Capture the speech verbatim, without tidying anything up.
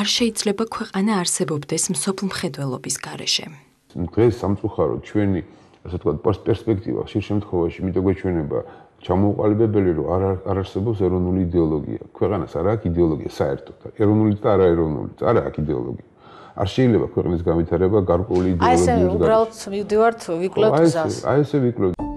არ შეიძლება ქვეყანა არსებობდეს მსოფლ მხედველობის გარეშე. დღეს სამწუხაროდ ჩვენი, ასე ვთქვათ, პერსპექტივა ხშირ შემთხვევაში იმიტომ გვეჩვენება ჩამოუყალიბებელი, რომ არ არ არსებობს ეროვნული იდეოლოგია. ქვეყანას არ აქვს იდეოლოგია საერთოდ. ეროვნულიც და არაეროვნულიც არ აქვს იდეოლოგია. არ შეიძლება ქვეყნის განვითარება გარკვეული იდეოლოგიის გარეშე. აი ესე უბრალოდ მივდივართ ვიკლოთ გზას. აი ესე ვიკლოთ.